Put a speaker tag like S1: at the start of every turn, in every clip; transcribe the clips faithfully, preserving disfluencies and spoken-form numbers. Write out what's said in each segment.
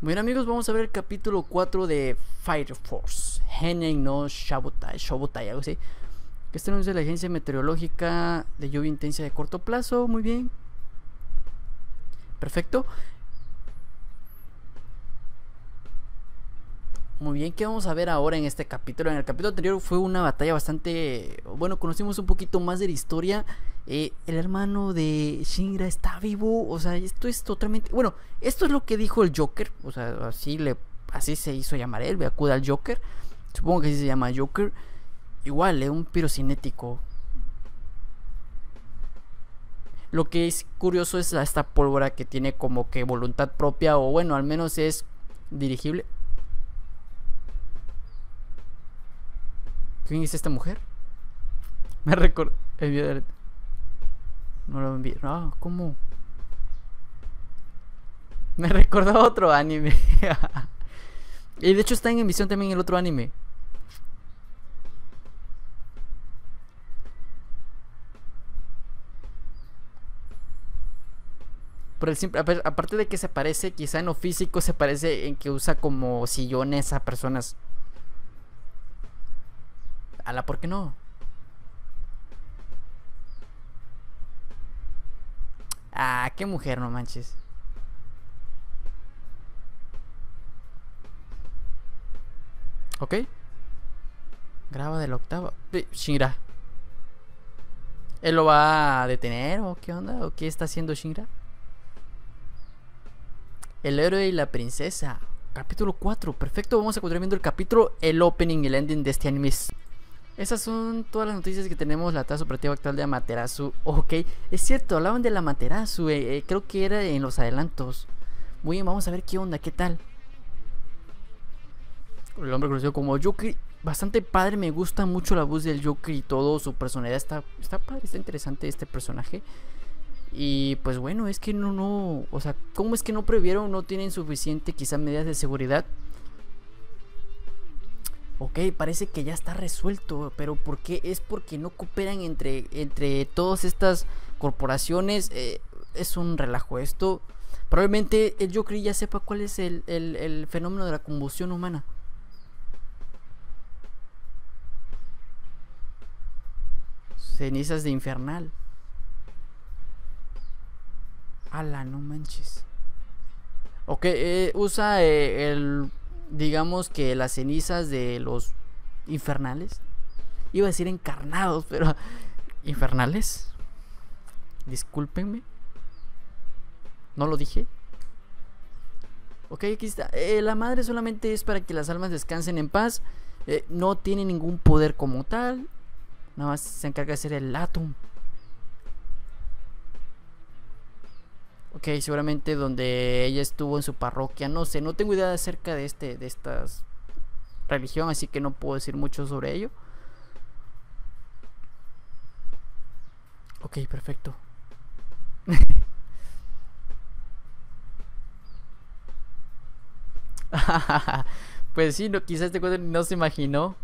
S1: Bien amigos, vamos a ver el capítulo cuatro de Fire Force Heinen no Shabutai, Shobutai, algo así. Que este anuncio de la agencia meteorológica de lluvia intensa de corto plazo. Muy bien, perfecto. Muy bien, ¿qué vamos a ver ahora en este capítulo? En el capítulo anterior fue una batalla bastante... Bueno, conocimos un poquito más de la historia. eh, El hermano de Shinra está vivo. O sea, esto es totalmente... Bueno, esto es lo que dijo el Joker. O sea, así le así se hizo llamar él. Acuda al Joker. Supongo que así se llama Joker. Igual, es eh, un pirocinético. Lo que es curioso es esta pólvora que tiene como que voluntad propia. O bueno, al menos es dirigible. ¿Quién es esta mujer? Me recuerdo. No lo envié. No, ¿cómo? Me recordó a otro anime. Y de hecho está en emisión también el otro anime. Por el simple, aparte de que se parece, quizá en lo físico se parece en que usa como sillones a personas. Ala, ¿por qué no? Ah, qué mujer, no manches. Ok. Graba del octavo. Shinra. ¿Él lo va a detener o qué onda? ¿O qué está haciendo Shinra? El héroe y la princesa. Capítulo cuatro. Perfecto, vamos a continuar viendo el capítulo, el opening y el ending de este anime. Esas son todas las noticias que tenemos. La tasa operativa actual de Amaterasu. Ok, es cierto, hablaban de la Amaterasu. eh, eh, Creo que era en los adelantos. Muy bien, vamos a ver qué onda, qué tal. El hombre conocido como Joker. Bastante padre, me gusta mucho la voz del Joker y todo. Su personalidad está, está padre, está interesante este personaje. Y pues bueno, es que no, no, o sea, ¿cómo es que no previeron? No tienen suficiente quizá medidas de seguridad. Ok, parece que ya está resuelto, pero ¿por qué? Es porque no cooperan entre, entre todas estas corporaciones. Eh, es un relajo esto. Probablemente el Joker ya sepa cuál es el, el, el fenómeno de la combustión humana. Cenizas de infernal. Ala, no manches. Ok, eh, usa eh, el... digamos que las cenizas de los infernales. Iba a decir encarnados, pero... ¿Infernales? Discúlpenme. ¿No lo dije? Ok, aquí está. Eh, la madre solamente es para que las almas descansen en paz. Eh, no tiene ningún poder como tal. Nada más se encarga de hacer el átomo. Ok, seguramente donde ella estuvo en su parroquia. No sé, no tengo idea acerca de este, de estas religión, así que no puedo decir mucho sobre ello. Ok, perfecto. Pues sí, no, quizás este cuadro no se imaginó.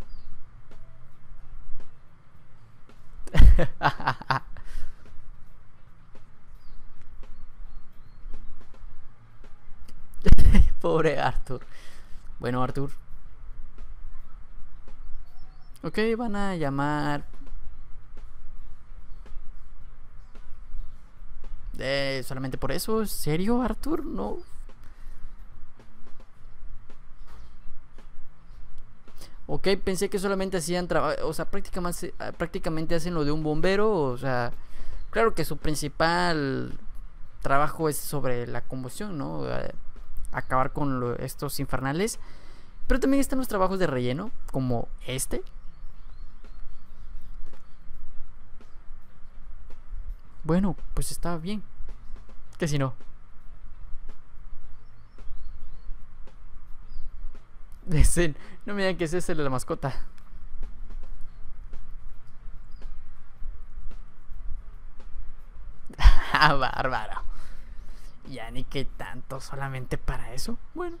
S1: Pobre Arthur. Bueno, Arthur. Ok, van a llamar. Eh, solamente por eso. ¿Serio, Arthur? No. Ok, pensé que solamente hacían trabajo. O sea, prácticamente, prácticamente hacen lo de un bombero. O sea, claro que su principal trabajo es sobre la combustión, ¿no? Acabar con lo, estos infernales. Pero también están los trabajos de relleno, como este. Bueno, pues está bien. Que si no. Ese, no me digan que ese es el de la mascota. Ah, bárbaro. Ya ni que tanto, solamente para eso. Bueno.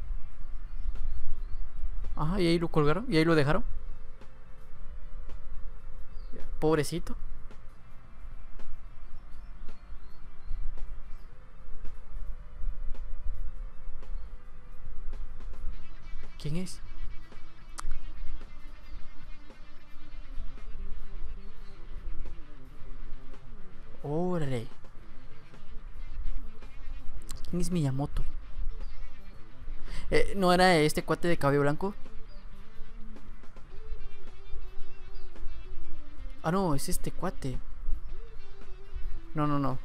S1: Ajá, y ahí lo colgaron, y ahí lo dejaron. Pobrecito. ¿Quién es? Órale. ¿Quién es Miyamoto? Eh, ¿No era este cuate de cabello blanco? Ah, no, es este cuate. No, no, no.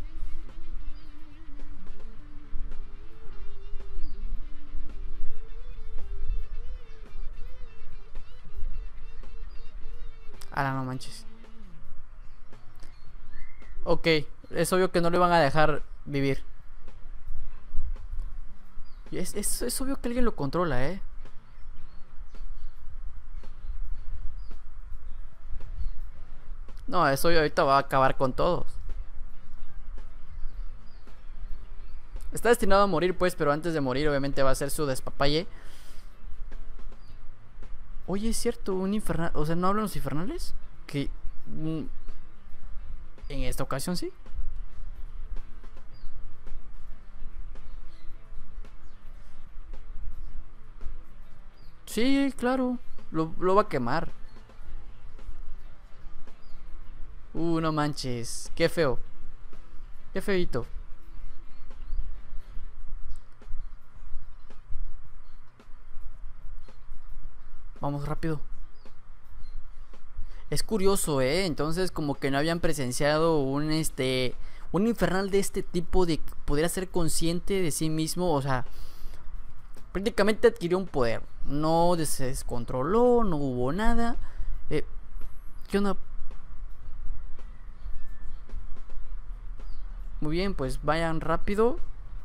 S1: Ah, no manches. Ok, es obvio que no le van a dejar vivir. Es, es, es obvio que alguien lo controla, ¿eh? No, es obvio, ahorita va a acabar con todos. Está destinado a morir, pues, pero antes de morir, obviamente va a ser su despapalle. Oye, es cierto, un infernal. O sea, ¿no hablan los infernales? Que. mm, En esta ocasión sí. Sí, claro. Lo, lo va a quemar. Uh, no manches. Qué feo. Qué feito. Vamos rápido. Es curioso, ¿eh? Entonces como que no habían presenciado un este un infernal de este tipo de que pudiera ser consciente de sí mismo, o sea, prácticamente adquirió un poder. No se descontroló, no hubo nada. Eh, ¿Qué onda? Muy bien, pues vayan rápido.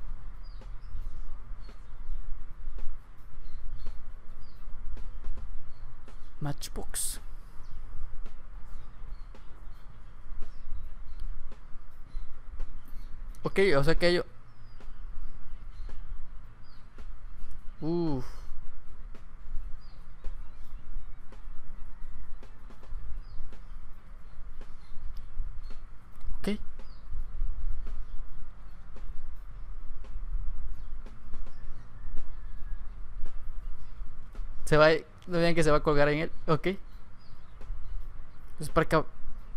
S1: Matchbox. Ok, o sea que hay... Uff. Ok. Se va... No vean que se va a colgar en él. Ok. Pues para acá.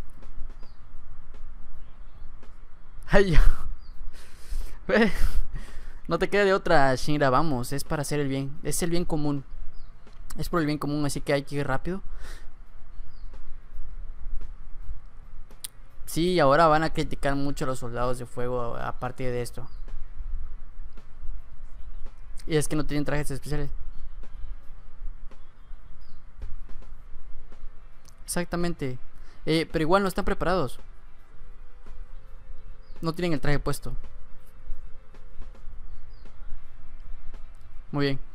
S1: Ay, yo. Ve, no te queda de otra, Shinra. Vamos, es para hacer el bien. Es el bien común. Es por el bien común, así que hay que ir rápido. Sí, ahora van a criticar mucho a los soldados de fuego a partir de esto. Y es que no tienen trajes especiales. Exactamente. Eh, pero igual no están preparados. No tienen el traje puesto. Muy bien.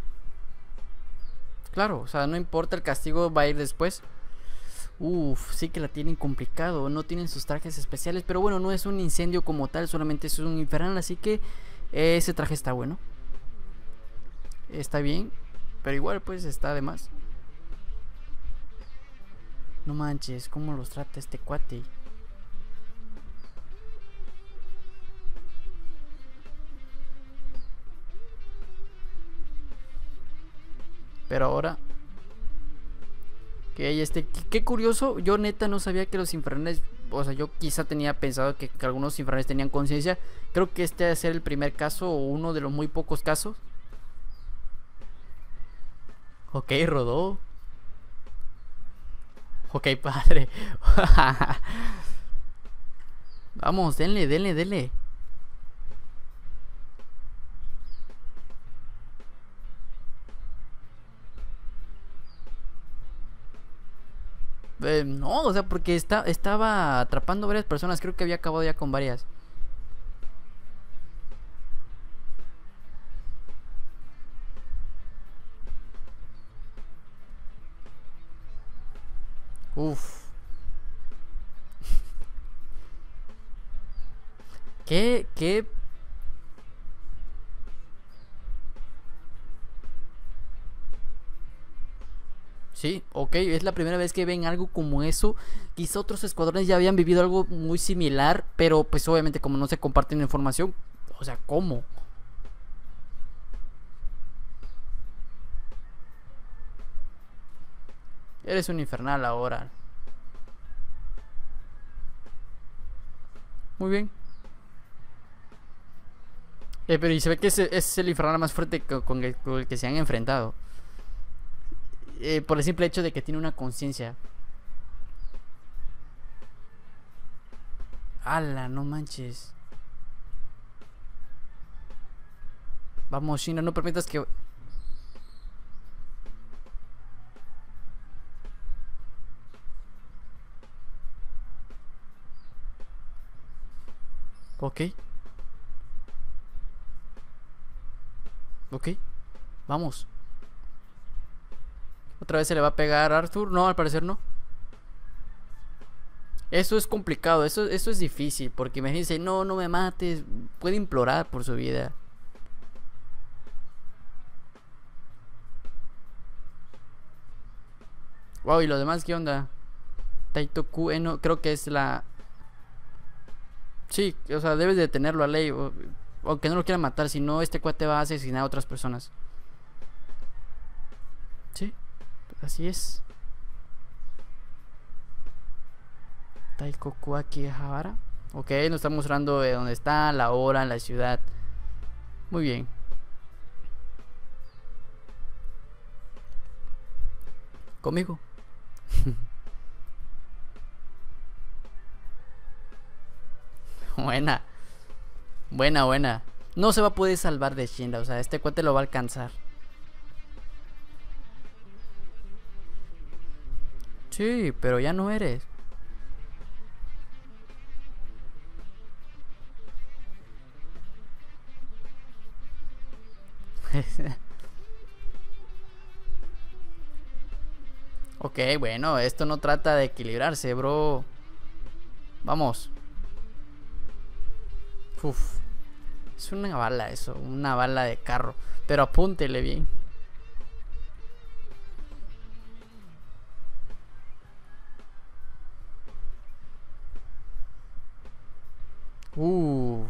S1: Claro, o sea, no importa, el castigo va a ir después. Uf, sí que la tienen complicado. No tienen sus trajes especiales. Pero bueno, no es un incendio como tal, solamente es un infernal. Así que ese traje está bueno. Está bien. Pero igual pues está de más. No manches, ¿cómo los trata este cuate? Pero ahora que este, qué, qué curioso, yo neta no sabía que los infernales, o sea, yo quizá tenía pensado que, que algunos infernales tenían conciencia. Creo que este debe ser el primer caso o uno de los muy pocos casos. Ok, rodó. Ok, padre. Vamos, denle, denle, denle. Eh, no, o sea, porque está, estaba atrapando varias personas. Creo que había acabado ya con varias. Uf. ¿Qué? ¿Qué? Sí, ok, es la primera vez que ven algo como eso. Quizá otros escuadrones ya habían vivido algo muy similar, pero pues obviamente como no se comparten información, o sea, ¿cómo? Eres un infernal ahora. Muy bien. Eh, pero y se ve que ese, ese es el infernal más fuerte co- con el, con el que se han enfrentado. Eh, por el simple hecho de que tiene una conciencia. ¡Hala, no manches! Vamos, Shina, no permitas que... Ok, ok, vamos. ¿Otra vez se le va a pegar a Arthur? No, al parecer no. Eso es complicado, eso, eso es difícil, porque imagínense, no, no me mates, puede implorar por su vida. Wow, ¿y los demás qué onda? Taitoku Eno, creo que es la... Sí, o sea, debes de tenerlo a ley, o- aunque no lo quiera matar, si no, este cuate va a asesinar a otras personas. Sí, así es. Taikoku Akihabara. Ok, nos está mostrando eh, dónde está, la hora, la ciudad. Muy bien. Conmigo. Buena, buena, buena. No se va a poder salvar de Shinra, o sea, este cuate lo va a alcanzar. Sí, pero ya no eres. Ok, bueno, esto no trata de equilibrarse, bro. Vamos. Uf, es una bala eso, una bala de carro. Pero apúntele bien. Uh,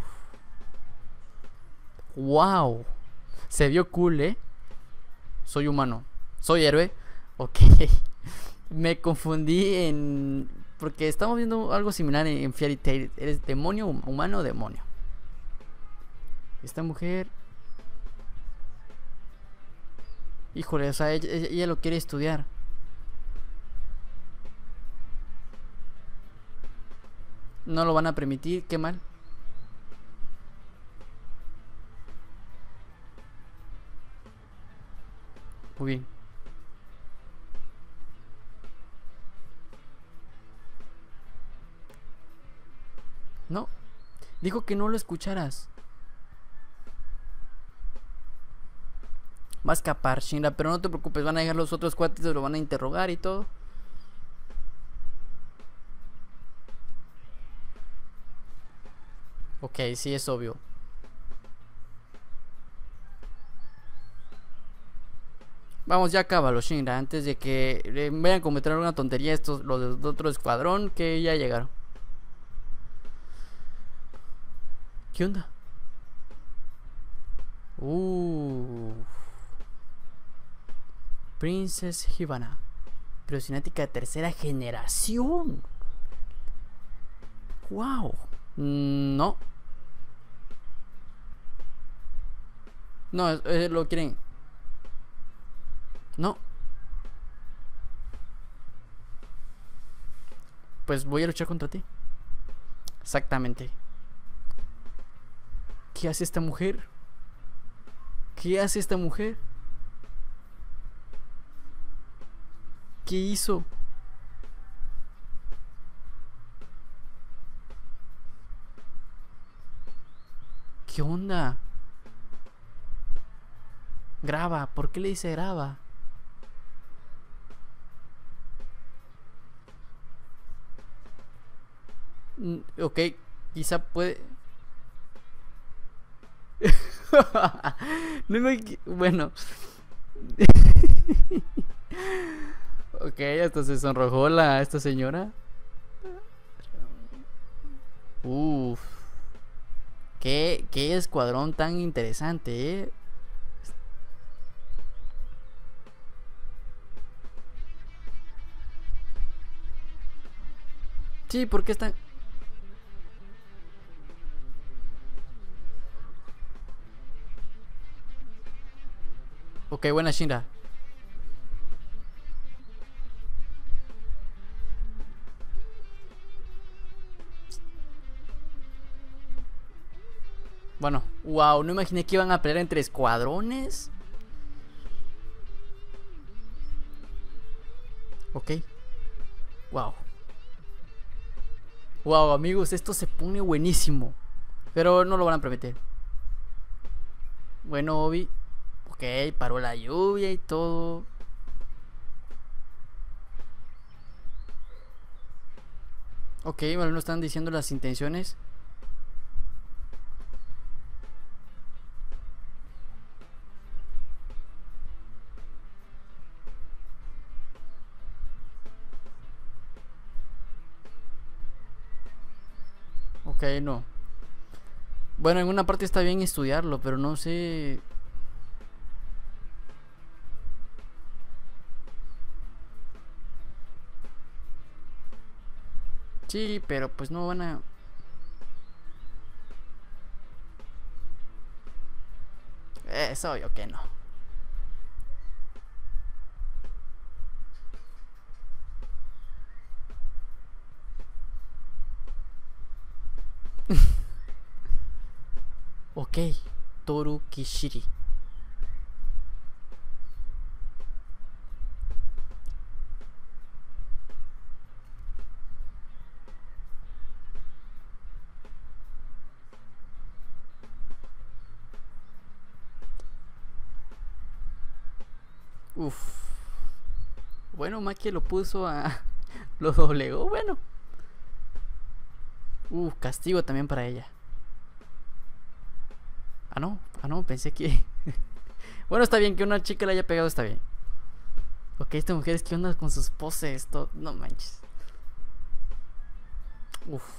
S1: wow. Se vio cool, ¿eh? Soy humano. Soy héroe. Ok. Me confundí en... Porque estamos viendo algo similar en Fairy Tail. ¿Eres demonio, humano o demonio? Esta mujer... Híjole, o sea, ella, ella lo quiere estudiar. No lo van a permitir, qué mal. Muy bien. No, dijo que no lo escucharas. Va a escapar, Shinra, pero no te preocupes, van a llegar los otros cuates, lo van a interrogar y todo. Ok, sí, es obvio. Vamos, ya acábalo, Shinra, antes de que eh, vayan a cometer alguna tontería estos, los de otro escuadrón que ya llegaron. ¿Qué onda? Uh, Princess Hibana. Cinética de tercera generación. Wow. No. No, eh, lo quieren. No. Pues voy a luchar contra ti. Exactamente. ¿Qué hace esta mujer? ¿Qué hace esta mujer? ¿Qué hizo? ¿Qué onda? Graba. ¿Por qué le dice graba? Mm, ok, quizá puede... no me... Bueno. Ok, hasta se sonrojó la esta señora. Uf. Qué, qué escuadrón tan interesante, eh. Sí, ¿por qué están? Ok, buena Shinra. Bueno, wow, no imaginé que iban a pelear entre escuadrones. Ok, wow. Wow, amigos, esto se pone buenísimo. Pero no lo van a permitir. Bueno, Obi. Ok, paró la lluvia y todo. Ok, bueno, no están diciendo las intenciones. Ok, no. Bueno, en una parte está bien estudiarlo, pero no sé. Sí, pero pues no van a. Es obvio que no. Ok, Toru Kishiri. Uf. Bueno, Maki lo puso a. Lo doblegó, bueno. Uf, castigo también para ella. Ah, no, ah, no, pensé que. Bueno, está bien que una chica le haya pegado, está bien. Ok, esta mujer es que onda con sus poses, todo. No manches. Uf,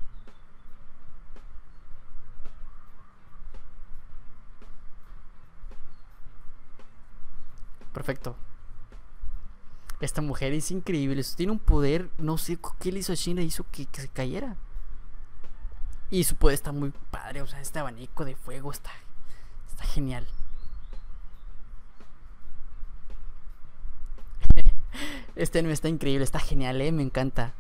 S1: perfecto. Esta mujer es increíble. Tiene un poder. No sé qué le hizo a Shinra. Hizo que, que se cayera. Y su poder está muy padre. O sea, este abanico de fuego está, está genial. Este anime está increíble. Está genial, eh. Me encanta.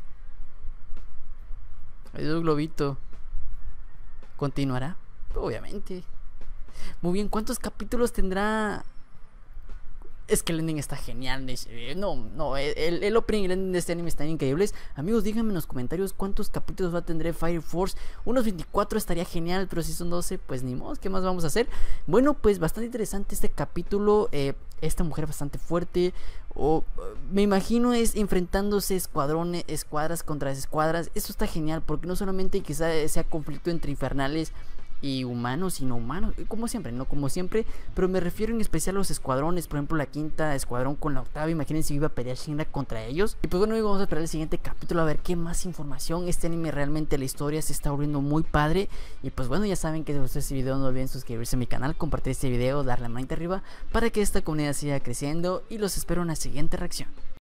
S1: Hay un globito. ¿Continuará? Obviamente. Muy bien. ¿Cuántos capítulos tendrá? Es que el ending está genial. No, no, el, el opening y el ending de este anime están increíbles. Amigos, díganme en los comentarios cuántos capítulos va a tener Fire Force. Unos veinticuatro estaría genial, pero si son doce, pues ni modo, ¿qué más vamos a hacer? Bueno, pues bastante interesante este capítulo. Eh, esta mujer bastante fuerte. O me imagino es enfrentándose escuadrones, escuadras contra escuadras. Esto está genial porque no solamente quizá sea conflicto entre infernales y humanos y no humanos, como siempre, no como siempre, pero me refiero en especial a los escuadrones, por ejemplo la quinta escuadrón con la octava, imagínense si iba a pelear Shinra contra ellos. Y pues bueno, amigos, vamos a esperar el siguiente capítulo a ver qué más información. Este anime realmente la historia se está volviendo muy padre. Y pues bueno, ya saben que si les gustó este video no olviden suscribirse a mi canal, compartir este video, darle a manita arriba para que esta comunidad siga creciendo y los espero en la siguiente reacción.